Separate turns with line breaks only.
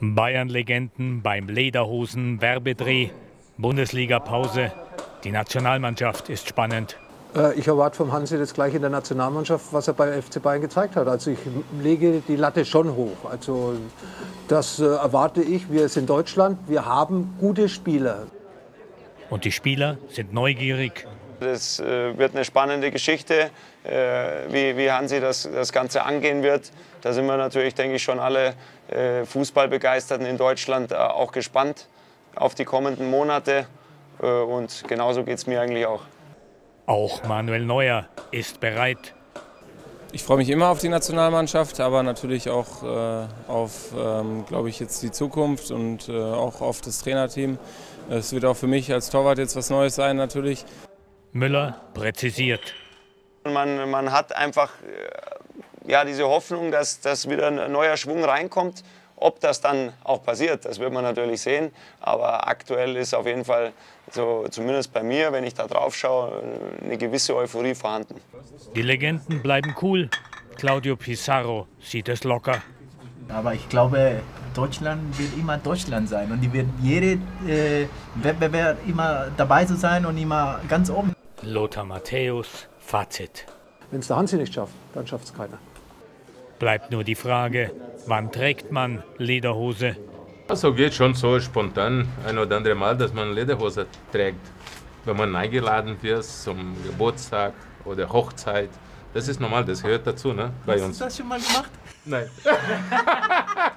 Bayern-Legenden beim Lederhosen-Werbedreh, Bundesliga-Pause. Die Nationalmannschaft ist spannend.
Ich erwarte vom Hansi das gleiche in der Nationalmannschaft, was er bei FC Bayern gezeigt hat. Also ich lege die Latte schon hoch. Also das erwarte ich. Wir sind Deutschland, wir haben gute Spieler.
Und die Spieler sind neugierig.
Das wird eine spannende Geschichte, wie Hansi das Ganze angehen wird. Da sind wir natürlich, denke ich, schon alle Fußballbegeisterten in Deutschland auch gespannt auf die kommenden Monate. Und genauso geht es mir eigentlich auch.
Auch Manuel Neuer ist bereit.
Ich freue mich immer auf die Nationalmannschaft, aber natürlich auch auf, glaube ich, jetzt die Zukunft und auch auf das Trainerteam. Es wird auch für mich als Torwart jetzt was Neues sein, natürlich.
Müller präzisiert.
Man hat einfach diese Hoffnung, dass wieder ein neuer Schwung reinkommt. Ob das dann auch passiert, das wird man natürlich sehen. Aber aktuell ist auf jeden Fall, so, zumindest bei mir, wenn ich da drauf schaue, eine gewisse Euphorie vorhanden.
Die Legenden bleiben cool. Claudio Pizarro sieht es locker.
Aber ich glaube, Deutschland wird immer Deutschland sein. Und die wird jede Wettbewerb immer dabei zu sein und immer ganz oben.
Lothar Matthäus, Fazit.
Wenn es der Hansi nicht schafft, dann schafft es keiner.
Bleibt nur die Frage, wann trägt man Lederhose?
Also geht schon so spontan ein oder andere Mal, dass man Lederhose trägt. Wenn man eingeladen wird zum Geburtstag oder Hochzeit. Das ist normal, das gehört dazu, ne, bei uns.
Hast du das schon mal gemacht?
Nein.